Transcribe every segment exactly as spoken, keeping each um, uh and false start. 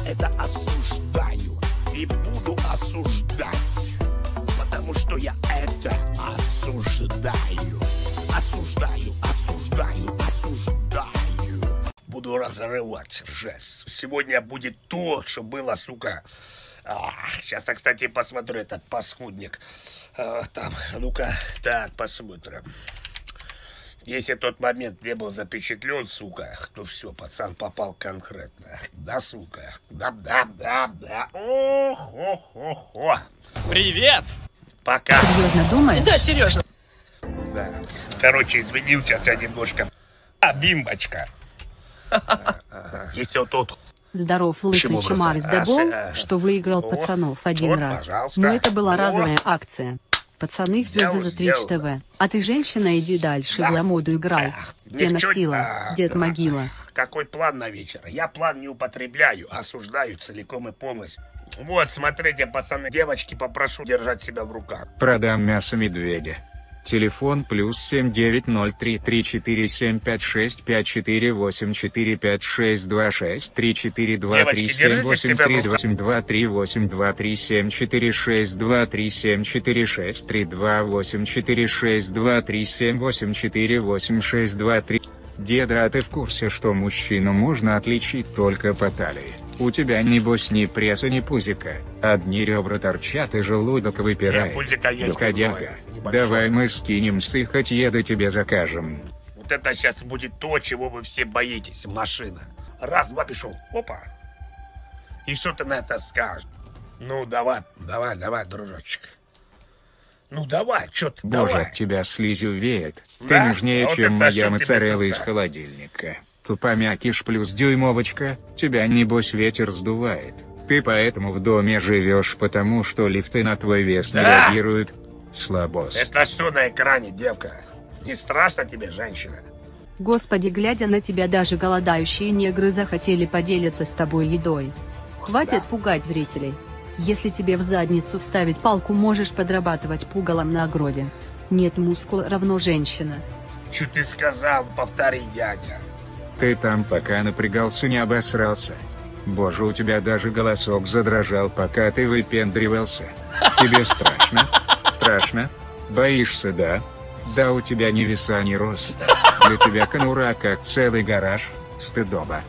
это осуждаю и буду осуждать, потому что я это осуждаю, осуждаю, осуждаю, осуждаю. Буду разрывать жест. Сегодня будет то, что было, сука. А, сейчас я, кстати, посмотрю этот паскудник. А, там, ну-ка, так, посмотрим. Если тот момент не был запечатлен, сука, то все, пацан попал конкретно. Да, сука? Да, да, да, да. Ох, ох, ох, ох. Привет! Пока. Серьезно думаешь? Да, серьезно. Да. Короче, извинился я немножко. А, бимбочка. Если вот тот... Здоров, лысый чемар из Дабол, что выиграл О, пацанов один вот, раз. пожалуйста. Но это была О. разовая акция. Пацаны все Сделал, за Twitch сделал. тэ вэ. А ты, женщина, иди дальше, Да. в ламоду играй. Ах, Пена ничего- сила, а, дед да. могила. Какой план на вечер? Я план не употребляю, осуждаю целиком и полностью. Вот, смотрите, пацаны, девочки, попрошу держать себя в руках. Продам мясо медведя. Телефон плюс семь девять ноль три три четыре семь пять шесть пять четыре восемь четыре пять шесть два шесть три четыре два три Девочки, семь держите восемь себя в три руках. восемь два три восемь два три семь четыре шесть два три семь четыре шесть три два восемь четыре шесть два три семь восемь четыре восемь шесть два три. Деда, а ты в курсе, что мужчину можно отличить только по талии? У тебя небось ни пресса, ни пузика. Одни ребра торчат и желудок выпирает. Нет, пузика есть, Доходяга, другое, небольшое. давай мы скинемся и хоть еду тебе закажем. Вот это сейчас будет то, чего вы все боитесь. Машина. Раз, два, пишу. Опа. И что ты на это скажешь? Ну, давай, давай, давай, дружочек. Ну, давай, что ты, Боже, давай. от тебя слизью веет. Ты Да? нежнее, Вот чем это моя что тебе моцарелла из тут-то? холодильника. Тупомякиш плюс дюймовочка, тебя небось ветер сдувает. Ты поэтому в доме живешь, потому что лифты на твой вес не Да? реагируют. Слабос. Это что на экране, девка? Не страшно тебе, женщина? Господи, глядя на тебя, даже голодающие негры захотели поделиться с тобой едой. Хватит Да. пугать зрителей. Если тебе в задницу вставить палку, можешь подрабатывать пугалом на огороде. Нет мускул равно женщина. Что ты сказал? Повтори, дядя. Ты там пока напрягался, не обосрался. Боже, у тебя даже голосок задрожал, пока ты выпендривался. Тебе страшно? Страшно? Боишься, да? Да у тебя ни веса, ни роста. Для тебя конура как целый гараж. Стыдоба.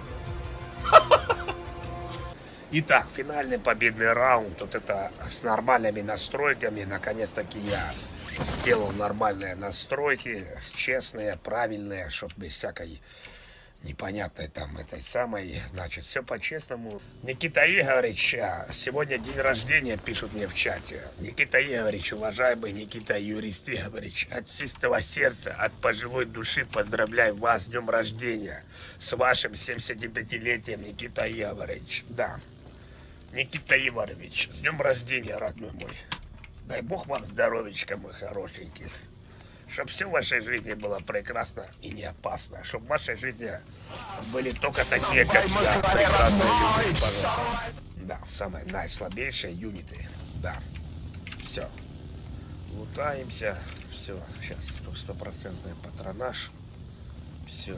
Итак, финальный победный раунд. Вот это с нормальными настройками. Наконец-таки я сделал нормальные настройки. Честные, правильные, чтобы без всякой непонятной там этой самой. Значит, все по-честному. Никита Игоревич, а, сегодня день рождения, пишут мне в чате. Никита Игоревич, уважаемый Никита Юрист Игоревич, от чистого сердца, от пожилой души поздравляю вас с днем рождения. С вашим семидесятипятилетием, Никита Игоревич. Да. Никита Иванович, с днем рождения, родной мой. Дай бог вам здоровечка, мой хорошенький. Чтоб все в вашей жизни было прекрасно и не опасно. Чтоб в вашей жизни были только такие, как я, прекрасные люди, пожалуйста. Да, самые наислабейшие юниты. Да. Все. Лутаемся. Все. Сейчас стопроцентный патронаж. Все.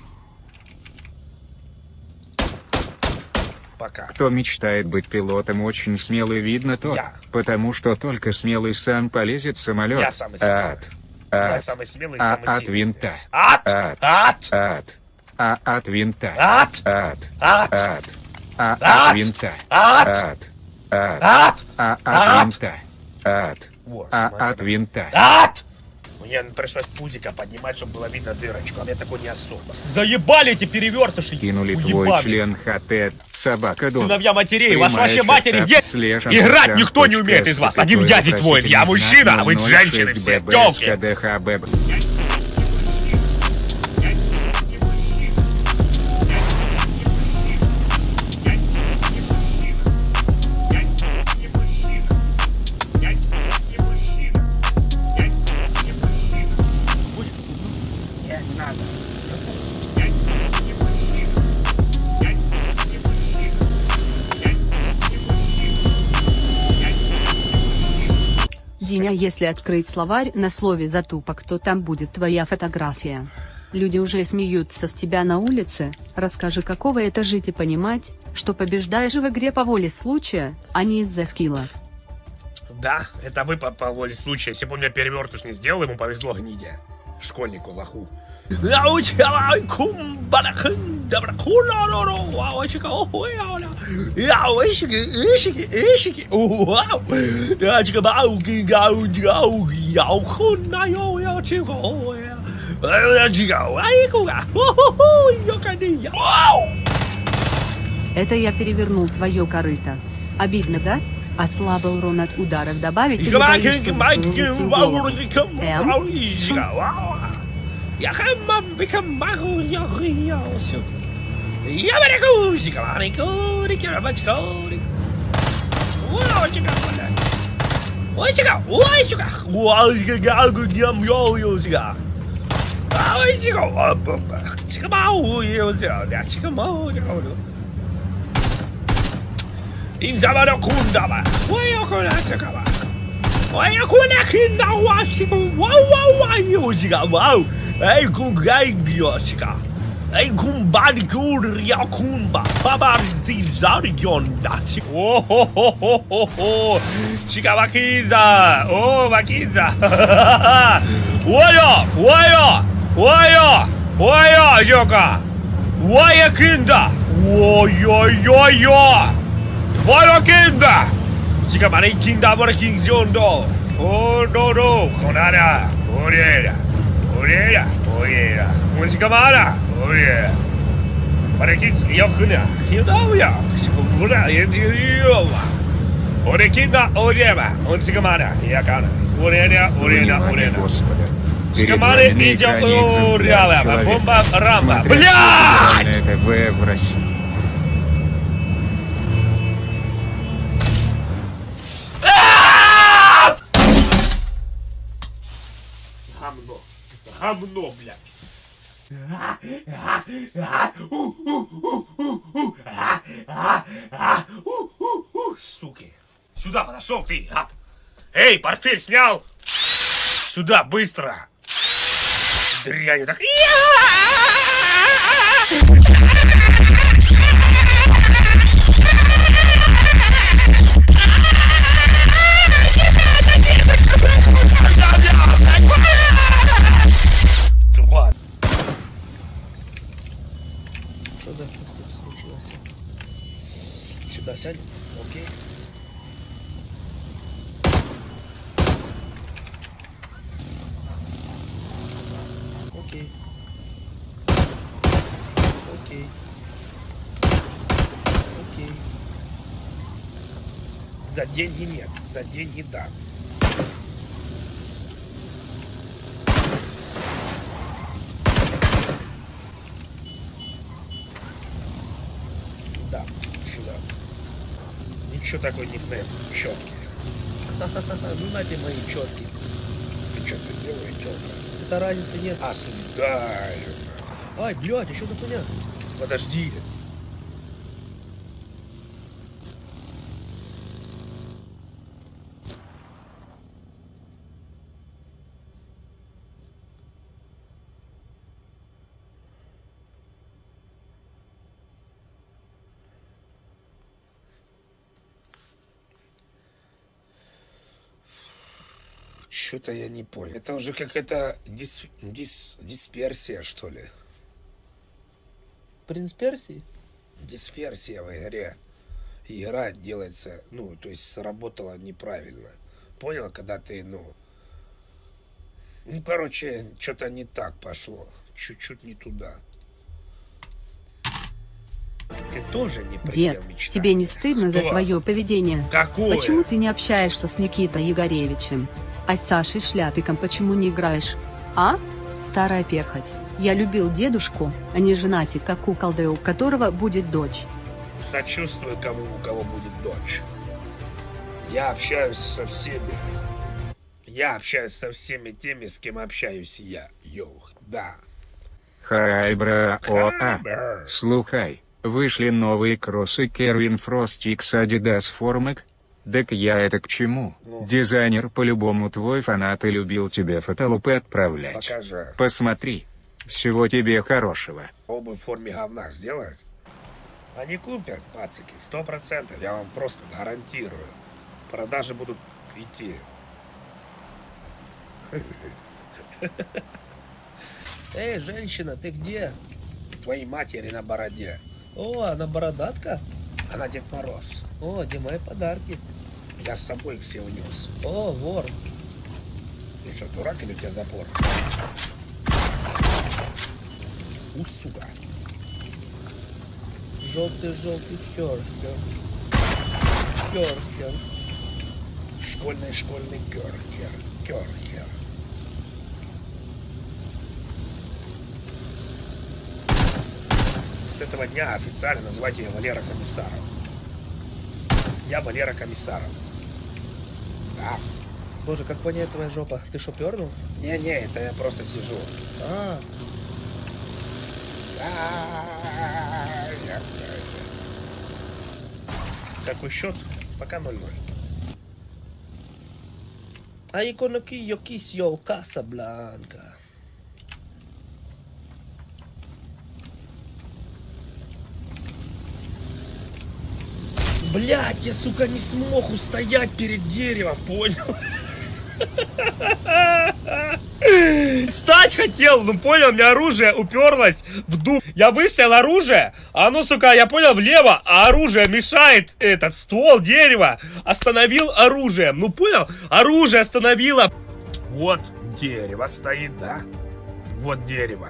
Пока. Кто мечтает быть пилотом, очень смелый, видно то, Я. потому что только смелый сам полезет в самолет. Я самый смелый. Ад. Я Ад. самый смелый и А самый от сильный винта. здесь. Ад! Ад. Ад! Ад. А от винта. Ад! Ад. Ад! Ад. А Ад! от винта. Ад! Ад. Ад. Ад! А от Ад! винта. Ад. Вот, А смотри. от винта. Ад! Мне пришлось пузика поднимать, чтобы было видно дырочку, а мне такой не особо. Заебали эти перевертыши! Кинули твой уебаны. член ХТ. Собака дом. Сыновья матерей, ваши Прямая вообще матери черта где? слежем Играть по никто не точка умеет из вас. с Один я здесь воин. Я вопросительный мужчина, знак а вы ноль женщины шесть все. бэ бэ Тёлки. эс ка дэ ха бэ бэ. Не, не надо. Диня, если открыть словарь на слове «затупок», то там будет твоя фотография. Люди уже смеются с тебя на улице. Расскажи, каково это жить и понимать, что побеждаешь в игре по воле случая, а не из-за скилла. Да, это вы по, по воле случая. Если бы он меня перевертыш не сделал, ему повезло гниде. Школьнику, лоху. Это я перевернул твое корыто. Обидно, да? Ослабил урон от ударов добавить или боишься за свою голову? Эм? Я хамам бикам баху я хиялся. Я берегу зиковани кори кирабачка. Ой, чика, ой, чика, ой, чика, ой, чика, галгу дям йо йо чика. Ой, чика, а баба, чика мау йо чика, я чика мау чика. Инзамаро кундаба, ой, я куна чика ба. Ой, я куна кинда васику, вау вау вау йо чика, вау. Эй, кунгайгиосика. Эй, кумбадикурия кумба. Бабардизарионда. О-хо-хо-хо-хо-хо. Чика Вакиза. О, Вакиза. Ой-о, ой-о, ой-о, ой-о, Йока. Ой-о, кинда. Ой-ой-ой-ой. Ой-о, кинда. Чика Мани кинда Варкинзондо. О, до-до. Конада. Орея. Oreja, oreja, música mara, oreja. Para que eu conheço, eu não ia, segura, eu diria, orequinda, oreja, música mara, e a cara, oreja, oreja, oreja. Скамары идет уряла, бомба, рамба, блядь! Это вы в России. Гамно. Гамно, блядь. Суки. Сюда подошел ты, гад. Эй, портфель снял. Сюда, быстро. Дрянь, так. Что за случилось? Сюда сядем? Окей. Окей. Окей. Окей. За деньги нет, за деньги да. Да, сюда. Ничего такой никнейм. Четкий. Ну нате мои четкие. Ты что ты делаешь, телка? Это разницы нет. Осуждаю. Ай, блядь, а что за хуйня? Подожди. Что-то я не понял. Это уже какая-то дис... дис... дисперсия, что ли? Принц Персии? Дисперсия в игре. Игра делается, ну, то есть сработала неправильно. Понял, когда ты, ну... Ну, короче, что-то не так пошло. Чуть-чуть не туда. Ты тоже не предел Дед, мечтания. тебе не стыдно Кто? за свое поведение? Какое? Почему ты не общаешься с Никитой Егоревичем? А с Сашей Шляпиком почему не играешь? А? Старая перхоть. Я любил дедушку, а не женатик, как куколда, у которого будет дочь. Сочувствую кому, у кого будет дочь. Я общаюсь со всеми. Я общаюсь со всеми теми, с кем общаюсь я. Йоу, да. Хай, бра, о, а. Бр. Слухай, вышли новые кроссы Кервин Фрост X Adidas Формак. Так я это к чему? Ну. Дизайнер по-любому твой фанат и любил тебе фотолупы отправлять. Покажи. Посмотри. Всего тебе хорошего. Обувь в форме говна сделают? Они купят, пацики, сто процентов. Я вам просто гарантирую. Продажи будут идти. Эй, женщина, ты где? Твоей матери на бороде. О, она бородатка? Она Дед Мороз. О, где мои подарки? Я с собой их все унес. О, вор. Ты что, дурак или у тебя запор? У, сука. Желтый-желтый херхер. Херхер. Школьный-школьный керхер. Керхер. С этого дня официально называйте меня Валера Комиссаром. Я Валера Комиссаром. Да. Боже, как воняет твоя жопа. Ты шо, пернул? Не-не, это я просто сижу. А, А, я- Какой счет? Пока ноль-ноль. ahí conocí yo quisio Casablanca. Блять, я, сука, не смог устоять перед деревом, понял? Встать хотел, ну понял, у меня оружие уперлось в дуб. Я выставил оружие, а оно, сука, я понял, влево, а оружие мешает этот ствол дерева. Остановил оружием, ну понял, оружие остановило. Вот дерево стоит, да? Вот дерево.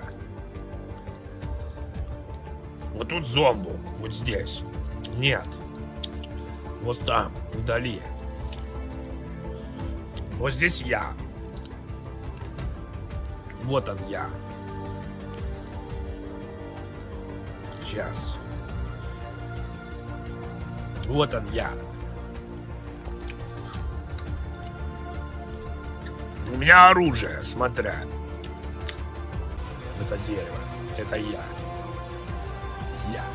Вот тут зомбу, вот здесь. Нет. Вот там, вдали. Вот здесь я. Вот он я. Сейчас. Вот он я. У меня оружие, смотря. Это дерево. Это я. Я.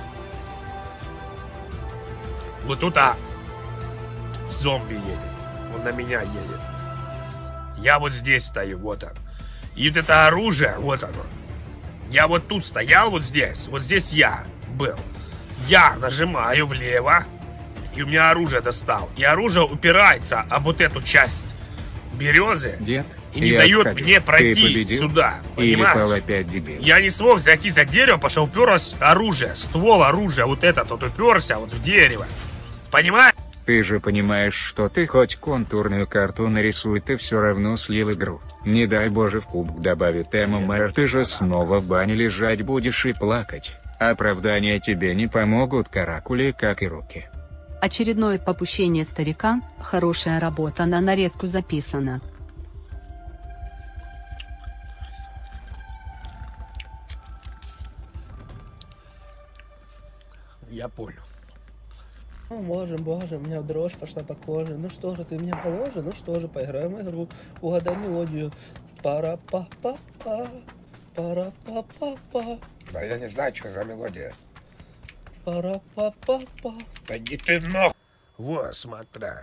Вот тут а зомби едет. Он на меня едет. Я вот здесь стою, вот он. И вот это оружие, вот оно. Я вот тут стоял, вот здесь. Вот здесь я был. Я нажимаю влево. И у меня оружие достал. И оружие упирается об вот эту часть березы. Дед, И не я дает отходил. мне Ты пройти победил? сюда. Или Понимаешь? пал опять дебил? Я не смог зайти за дерево, потому что уперлось оружие. Ствол оружия, вот этот вот уперся вот в дерево. Понимаешь? Ты же понимаешь, что ты хоть контурную карту нарисуй, ты все равно слил игру. Не дай боже в кубок добавит ММР, ты же снова в бане лежать будешь и плакать. Оправдания тебе не помогут, каракули, как и руки. Очередное попущение старика, хорошая работа на нарезку записана. Я понял. О, боже, боже, у меня дрожь пошла по коже. Ну что же, ты меня положишь? Ну что же, поиграем в игру. Угадай мелодию. Пара-па-па-па. Пара-па-па-па. Да я не знаю, что за мелодия. Пара-па-па-па. Да иди ты нахуй. Вот, смотря.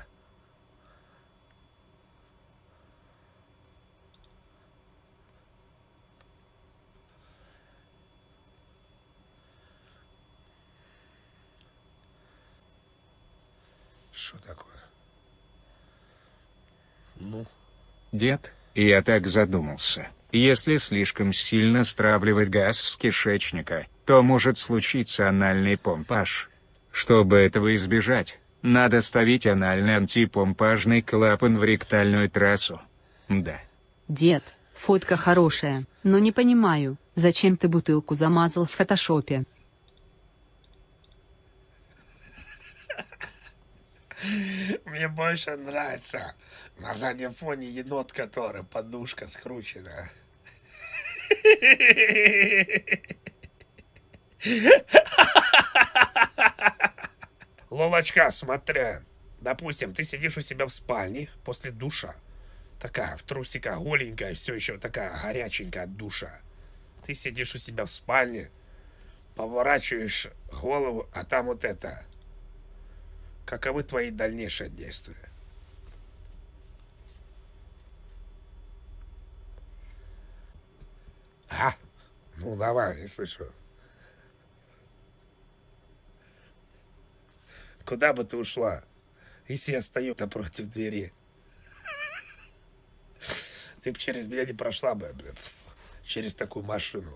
Что такое? Ну? Дед, я так задумался. Если слишком сильно стравливать газ с кишечника, то может случиться анальный помпаж. Чтобы этого избежать, надо ставить анальный антипомпажный клапан в ректальную трассу. Да. Дед, фотка хорошая, но не понимаю, зачем ты бутылку замазал в фотошопе. Мне больше нравится на заднем фоне енот, который подушка скручена. Лолочка, смотря. Допустим, ты сидишь у себя в спальне после душа. Такая в трусиках голенькая, все еще такая горяченькая от душа. Ты сидишь у себя в спальне, поворачиваешь голову, а там вот это. Каковы твои дальнейшие действия? А? Ну, давай, не слышу. Куда бы ты ушла, если я стою напротив двери? Ты бы через меня не прошла бы, блин, через такую машину.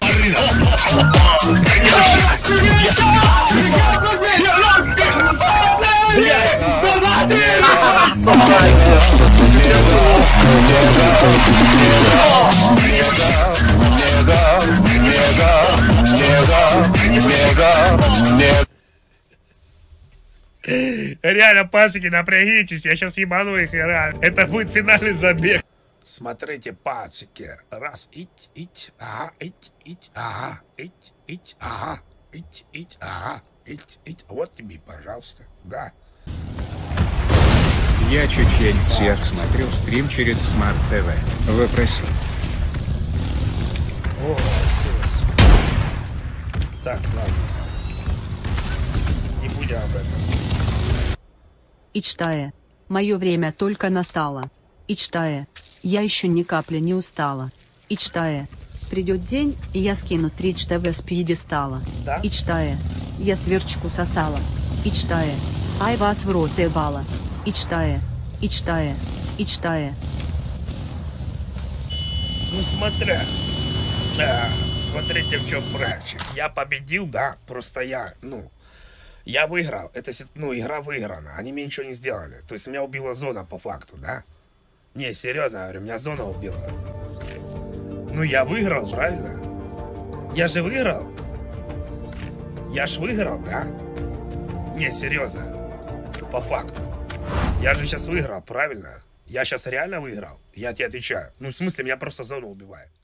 Реально, пасеки, напрягитесь, я сейчас ебану их, реально. Это будет финальный забег. Смотрите, пацики. Раз, ить, ить, ага, ить, ить, ага, ить, ить, ага, ить, ить, ага, ить, ить. Вот тебе, пожалуйста, да. Я чеченец, я смотрел стрим через Смарт ТВ. Вопроси. О, Иисус. Так, ладно. Не будем об этом. Ичтая. Мое время только настало. Ичтая. Я еще ни капли не устала. Ичтая. Придет день, и я скину три ТВ с пьедестала. Да? Ичтая. Я сверчку сосала. Ичтая. Ай вас в рот ебала. Ичтая. Ичтая. Ичтая. Ну, смотря. А, смотрите, в чем прачек. Я победил, да, просто я, ну, я выиграл. Это, ну, игра выиграна. Они мне ничего не сделали. То есть меня убила зона по факту, да? Не, серьезно, я говорю, меня зона убила. Ну, я выиграл, правильно? Я же выиграл. Я ж выиграл, да? Не, серьезно. По факту. Я же сейчас выиграл, правильно? Я сейчас реально выиграл. Я тебе отвечаю. Ну, в смысле, меня просто зона убивает.